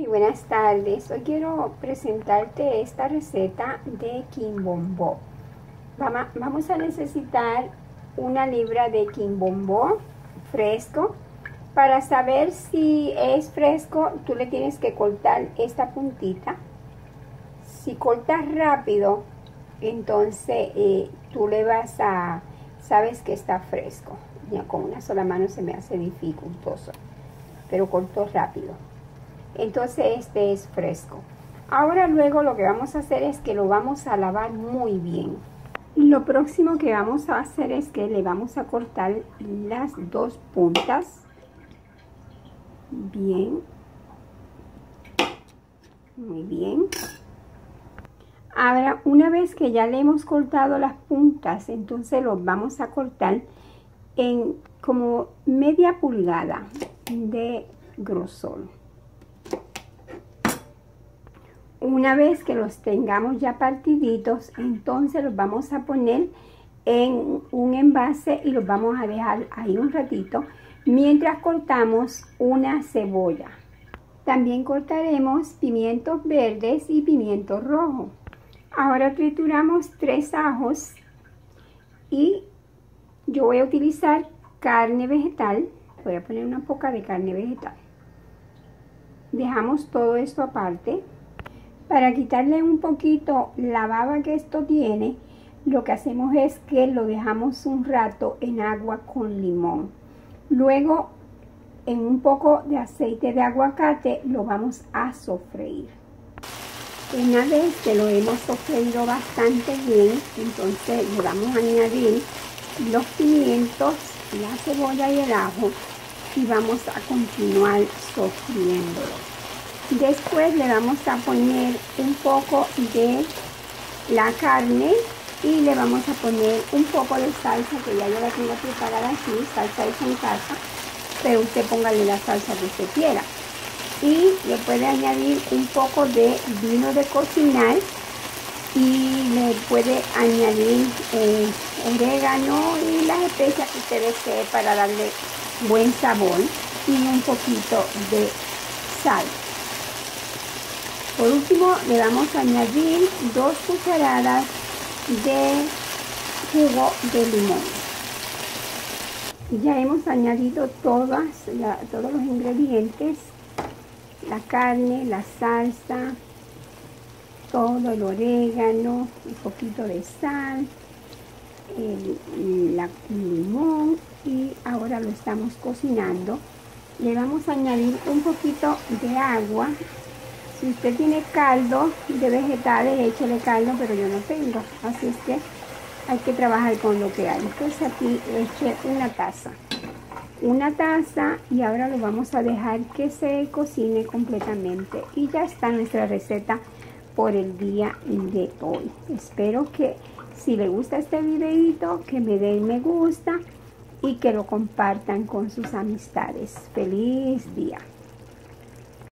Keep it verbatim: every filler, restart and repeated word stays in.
Buenas tardes, hoy quiero presentarte esta receta de quimbombó. Vamos a necesitar una libra de quimbombó fresco. Para saber si es fresco, tú le tienes que cortar esta puntita. Si cortas rápido, entonces eh, tú le vas a, sabes que está fresco. Ya con una sola mano se me hace dificultoso, pero corto rápido. Entonces este es fresco. Ahora luego lo que vamos a hacer es que lo vamos a lavar muy bien. Lo próximo que vamos a hacer es que le vamos a cortar las dos puntas. Bien. Muy bien. Ahora, una vez que ya le hemos cortado las puntas, entonces los vamos a cortar en como media pulgada de grosor. Una vez que los tengamos ya partiditos, entonces los vamos a poner en un envase y los vamos a dejar ahí un ratito mientras cortamos una cebolla. También cortaremos pimientos verdes y pimientos rojos. Ahora trituramos tres ajos y yo voy a utilizar carne vegetal. Voy a poner una poca de carne vegetal. Dejamos todo esto aparte. Para quitarle un poquito la baba que esto tiene, lo que hacemos es que lo dejamos un rato en agua con limón. Luego, en un poco de aceite de aguacate, lo vamos a sofreír. Una vez que lo hemos sofreído bastante bien, entonces le vamos a añadir los pimientos, la cebolla y el ajo y vamos a continuar sofriéndolo. Después le vamos a poner un poco de la carne y le vamos a poner un poco de salsa que ya yo la tengo preparada aquí, salsa hecha en casa, pero usted póngale la salsa que usted quiera. Y le puede añadir un poco de vino de cocinar y le puede añadir eh, orégano y las especias que usted desee para darle buen sabor y un poquito de sal. Por último, le vamos a añadir dos cucharadas de jugo de limón. Ya hemos añadido todas la, todos los ingredientes, la carne, la salsa, todo el orégano, un poquito de sal, el, la, el limón y ahora lo estamos cocinando. Le vamos a añadir un poquito de agua. Si usted tiene caldo de vegetales, échele caldo, pero yo no tengo. Así es que hay que trabajar con lo que hay. Entonces aquí eché una taza. Una taza y ahora lo vamos a dejar que se cocine completamente. Y ya está nuestra receta por el día de hoy. Espero que si le gusta este videito, que me den me gusta y que lo compartan con sus amistades. ¡Feliz día!